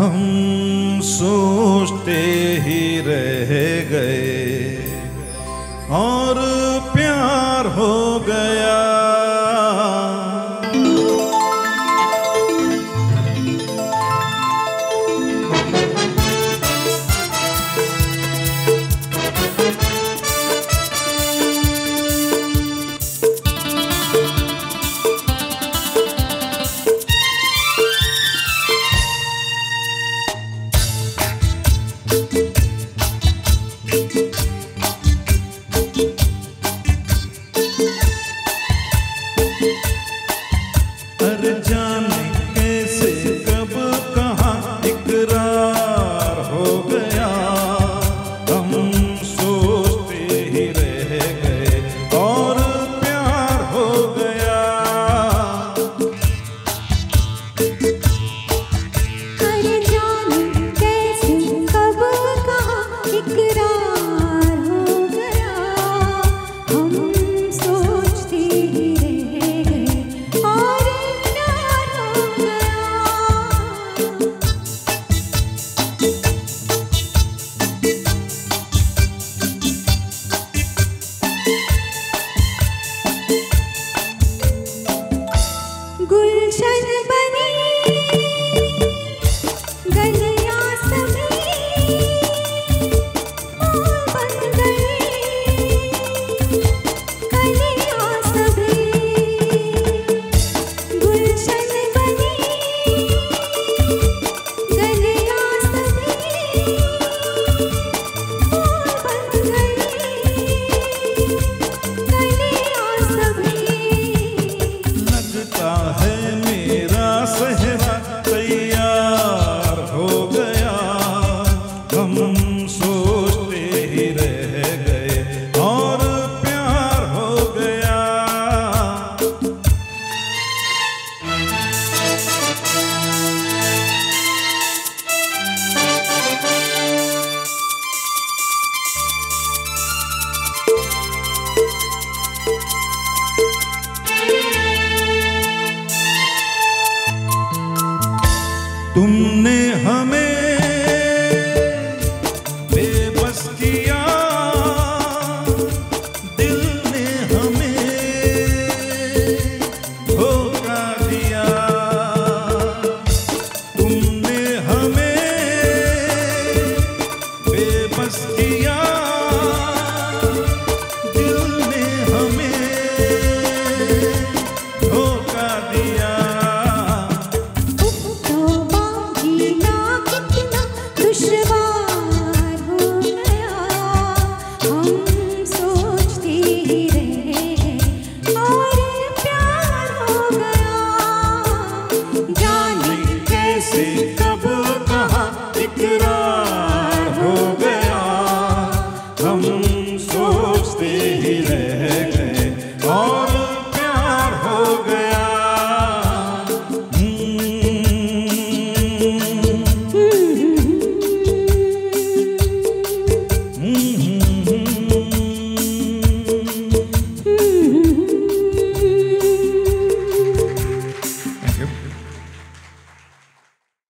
हम सोचते ही रह गए और प्यार हो गया। अरे जाने कैसे कब कहाँ इकरार हो गया, हम सोचते ही रह गए और प्यार हो गया। अरे जाने कैसे कब कहाँ इकरार हो गया, हम सोचते ही रह गए और प्यार हो गया। गुलशन बनी गलियां सभी फूल बन गई, गलियां सभी गुलशन बनी गलियां सभी फूल बन गई, गलियां सभी। लगता है मेरा सहरा तैयार हो गया, हम सोचते ही रह गए और प्यार हो गया। तुमने हमें बेबस किया, दिल ने हमें धोखा दिया। तुमने हमें बेबस किया, दिल ने हमें धोखा दिया। तौबा जीना कितना दुश्वार हो गया, हम सोचते ही रह गए और प्यार हो गया। जाने कैसे